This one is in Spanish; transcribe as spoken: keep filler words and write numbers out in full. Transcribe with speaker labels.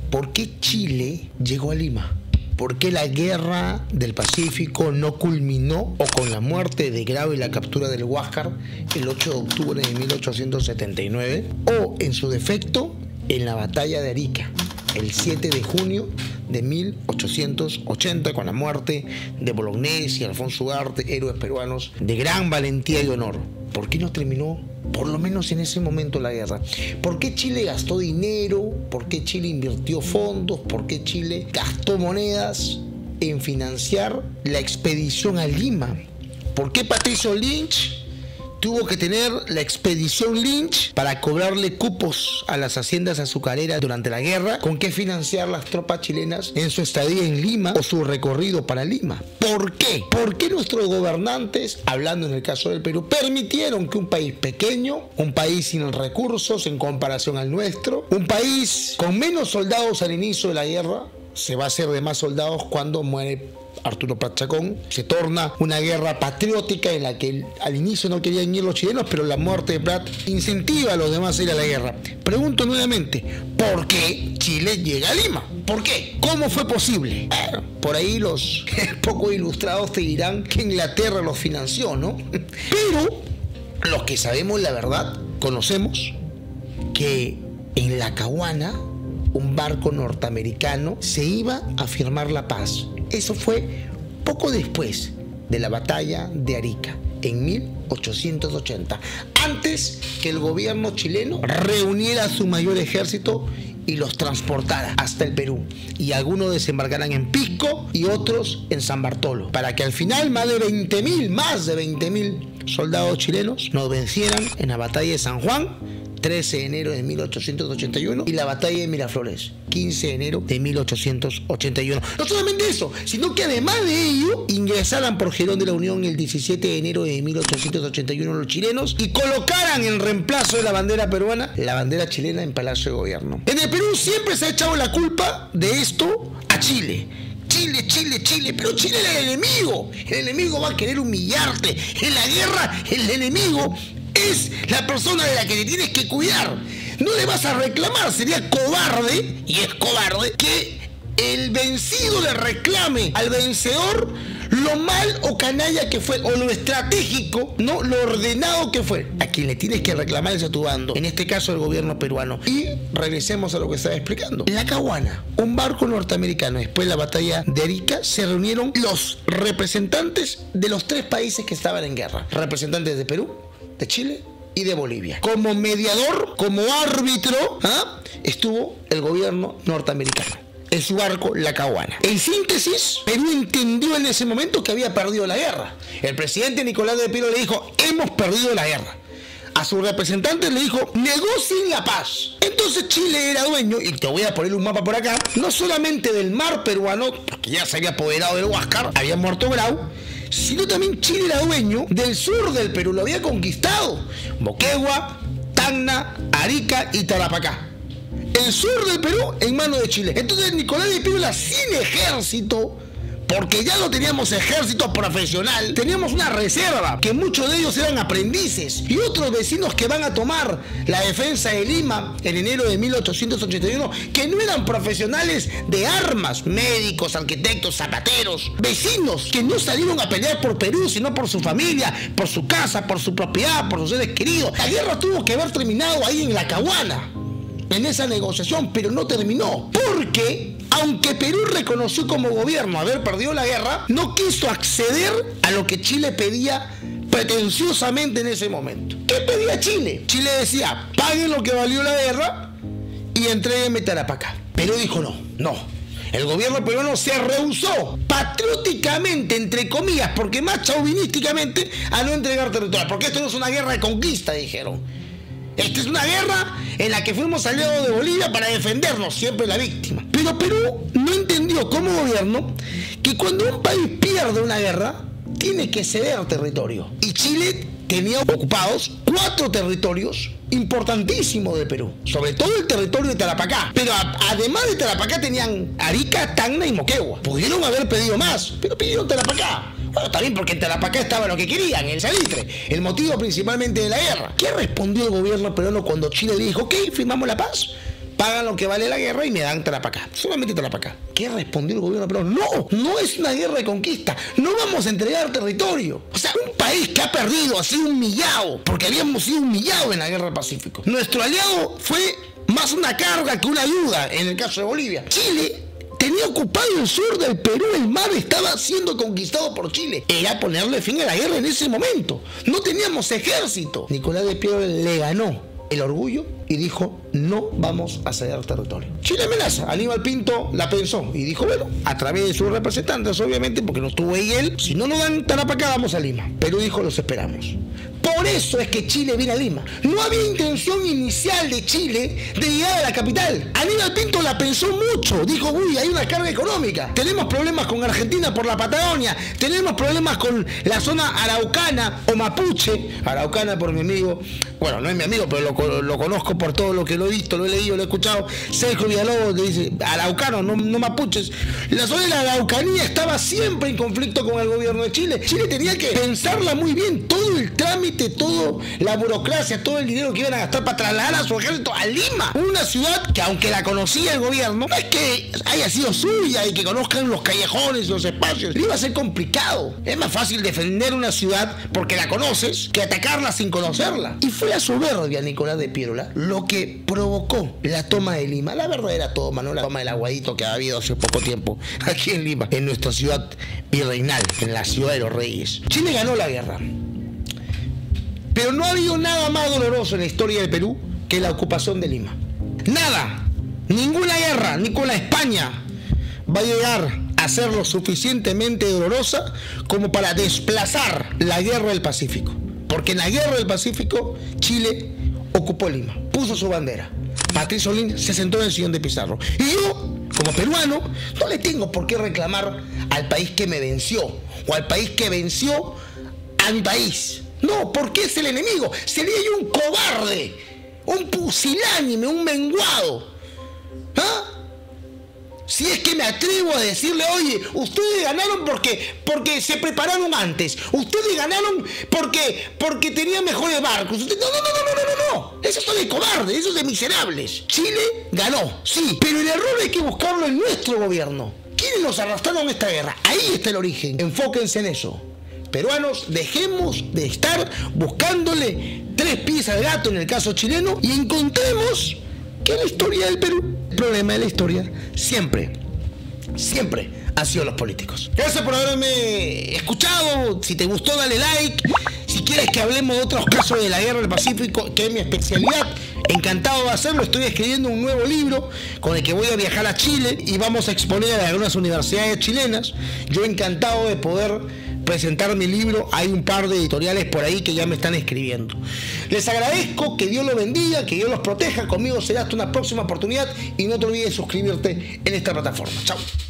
Speaker 1: ¿por qué Chile llegó a Lima? ¿Por qué la guerra del Pacífico no culminó o con la muerte de Grau y la captura del Huáscar el ocho de octubre de mil ochocientos setenta y nueve? O, en su defecto, en la batalla de Arica, el siete de junio de mil ochocientos ochenta, con la muerte de Bolognesi y Alfonso Ugarte, héroes peruanos de gran valentía y honor. ¿Por qué no terminó, por lo menos en ese momento, la guerra? ¿Por qué Chile gastó dinero? ¿Por qué Chile invirtió fondos? ¿Por qué Chile gastó monedas en financiar la expedición a Lima? ¿Por qué Patricio Lynch tuvo que tener la expedición Lynch para cobrarle cupos a las haciendas azucareras durante la guerra? ¿Con qué financiar las tropas chilenas en su estadía en Lima o su recorrido para Lima? ¿Por qué? ¿Por qué nuestros gobernantes, hablando en el caso del Perú, permitieron que un país pequeño, un país sin recursos en comparación al nuestro, un país con menos soldados al inicio de la guerra, se va a hacer de más soldados cuando muere Arturo Prat Chacón, se torna una guerra patriótica en la que al inicio no querían ir los chilenos, pero la muerte de Prat incentiva a los demás a ir a la guerra? Pregunto nuevamente, ¿por qué Chile llega a Lima? ¿Por qué? ¿Cómo fue posible? Bueno, por ahí los poco ilustrados te dirán que Inglaterra los financió, ¿no? Pero los que sabemos la verdad, conocemos que en la Caguana un barco norteamericano se iba a firmar la paz. Eso fue poco después de la batalla de Arica, en mil ochocientos ochenta, antes que el gobierno chileno reuniera su mayor ejército y los transportara hasta el Perú, y algunos desembarcaran en Pisco y otros en San Bartolo, para que al final más de veinte mil, más de veinte mil soldados chilenos nos vencieran en la batalla de San Juan, trece de enero de mil ochocientos ochenta y uno, y la batalla de Miraflores, quince de enero de mil ochocientos ochenta y uno. No solamente eso, sino que además de ello ingresaran por Gerón de la Unión el diecisiete de enero de mil ochocientos ochenta y uno los chilenos y colocaran en reemplazo de la bandera peruana la bandera chilena en Palacio de Gobierno. En el Perú siempre se ha echado la culpa de esto a Chile. Chile, Chile, Chile, pero Chile es el enemigo. El enemigo va a querer humillarte. En la guerra, el enemigo es la persona de la que te tienes que cuidar. No le vas a reclamar, sería cobarde, y es cobarde, que el vencido le reclame al vencedor lo mal o canalla que fue, o lo estratégico, no lo ordenado que fue. A quien le tienes que reclamar es a tu bando, en este caso el gobierno peruano. Y regresemos a lo que estaba explicando. En la Caguana, un barco norteamericano, después de la batalla de Arica, se reunieron los representantes de los tres países que estaban en guerra. Representantes de Perú, de Chile y de Bolivia. Como mediador, como árbitro, ¿ah? estuvo el gobierno norteamericano en su barco La Caguana. En síntesis, Perú entendió en ese momento que había perdido la guerra. El presidente Nicolás de Piero le dijo: hemos perdido la guerra. A sus representantes le dijo: negocien la paz. Entonces Chile era dueño, y te voy a poner un mapa por acá, no solamente del mar peruano, porque ya se había apoderado del Huáscar, había muerto Grau, sino también Chile era dueño del sur del Perú, lo había conquistado: Moquegua, Tacna, Arica y Tarapacá. El sur del Perú en manos de Chile. Entonces Nicolás de Piula, sin ejército, porque ya no teníamos ejército profesional, teníamos una reserva, que muchos de ellos eran aprendices, y otros vecinos que van a tomar la defensa de Lima en enero de mil ochocientos ochenta y uno, que no eran profesionales de armas, médicos, arquitectos, zapateros, vecinos que no salieron a pelear por Perú, sino por su familia, por su casa, por su propiedad, por sus seres queridos. La guerra tuvo que haber terminado ahí en La Caguana, en esa negociación, pero no terminó, porque aunque Perú reconoció como gobierno haber perdido la guerra, no quiso acceder a lo que Chile pedía pretenciosamente en ese momento. ¿Qué pedía Chile? Chile decía: paguen lo que valió la guerra y entréguenme Tarapacá. Perú dijo: no, no. El gobierno peruano se rehusó patrióticamente, entre comillas, porque más chauvinísticamente, a no entregar territorio, porque esto no es una guerra de conquista, dijeron. Esta es una guerra en la que fuimos aliados de Bolivia para defendernos, siempre la víctima. Pero Perú no entendió como gobierno que cuando un país pierde una guerra, tiene que ceder territorio. Y Chile tenía ocupados cuatro territorios importantísimos de Perú, sobre todo el territorio de Tarapacá. Pero a, además de Tarapacá tenían Arica, Tacna y Moquegua. Pudieron haber pedido más, pero pidieron Tarapacá. Bueno, también porque en Tarapacá estaba lo que querían, el salitre, el motivo principalmente de la guerra. ¿Qué respondió el gobierno peruano cuando Chile le dijo: ok, firmamos la paz, pagan lo que vale la guerra y me dan Tarapacá, solamente Tarapacá. ¿Qué respondió el gobierno peruano? No, no es una guerra de conquista, no vamos a entregar territorio. O sea, un país que ha perdido, ha sido humillado, porque habíamos sido humillados en la guerra del Pacífico. Nuestro aliado fue más una carga que una ayuda en el caso de Bolivia. Chile tenía ocupado el sur del Perú, el mar estaba siendo conquistado por Chile. Era ponerle fin a la guerra en ese momento. No teníamos ejército. Nicolás de Piero le ganó el orgullo y dijo, no vamos a ceder territorio. Chile amenaza. Aníbal Pinto la pensó y dijo, bueno, a través de sus representantes, obviamente, porque no estuvo ahí él, si no nos dan Tarapacá, vamos a Lima. Perú dijo, los esperamos. Por eso es que Chile viene a Lima. No había intención inicial de Chile de llegar a la capital. Aníbal Pinto la pensó mucho. Dijo, uy, hay una carga económica. Tenemos problemas con Argentina por la Patagonia. Tenemos problemas con la zona araucana o mapuche. Araucana por mi amigo. Bueno, no es mi amigo, pero lo, lo conozco por todo lo que lo he visto, lo he leído, lo he escuchado. Sergio Villalobos le dice, araucano, no, no mapuches. La zona de la Araucanía estaba siempre en conflicto con el gobierno de Chile. Chile tenía que pensarla muy bien. Todo el trámite, toda la burocracia, todo el dinero que iban a gastar para trasladar a su ejército a Lima. Una ciudad que, aunque la conocía el gobierno, no es que haya sido suya y que conozcan los callejones, los espacios. Iba a ser complicado. Es más fácil defender una ciudad porque la conoces que atacarla sin conocerla. Y fue la soberbia Nicolás de Piérola lo que provocó la toma de Lima, la verdadera toma, no la toma del Aguadito que ha habido hace poco tiempo aquí en Lima, en nuestra ciudad virreinal, en la ciudad de los reyes. Chile ganó la guerra, pero no ha habido nada más doloroso en la historia del Perú que la ocupación de Lima. Nada, ninguna guerra, ni con la España, va a llegar a ser lo suficientemente dolorosa como para desplazar la guerra del Pacífico. Porque en la guerra del Pacífico, Chile ocupó Lima, puso su bandera. Patricio Solín se sentó en el sillón de Pizarro. Y yo, como peruano, no le tengo por qué reclamar al país que me venció o al país que venció a mi país. No, porque es el enemigo. Sería yo un cobarde, un pusilánime, un menguado. ¿Ah? Si es que me atrevo a decirle, oye, ustedes ganaron porque, porque se prepararon antes. Ustedes ganaron porque, porque tenían mejores barcos. Ustedes, no, no, no, no, no, no, no. Esos son de cobardes, esos de miserables. Chile ganó, sí, pero el error hay que buscarlo en nuestro gobierno. ¿Quiénes nos arrastraron a esta guerra? Ahí está el origen. Enfóquense en eso. Peruanos, dejemos de estar buscándole tres pies al gato en el caso chileno y encontremos que la historia del Perú, el problema de la historia, siempre, siempre han sido los políticos. Gracias por haberme escuchado. Si te gustó, dale like. Si quieres que hablemos de otros casos de la guerra del Pacífico, que es mi especialidad, encantado de hacerlo. Estoy escribiendo un nuevo libro con el que voy a viajar a Chile y vamos a exponer a algunas universidades chilenas. Yo encantado de poder presentar mi libro. Hay un par de editoriales por ahí que ya me están escribiendo. Les agradezco, que Dios los bendiga, que Dios los proteja. Conmigo será hasta una próxima oportunidad y no te olvides de suscribirte en esta plataforma. Chao.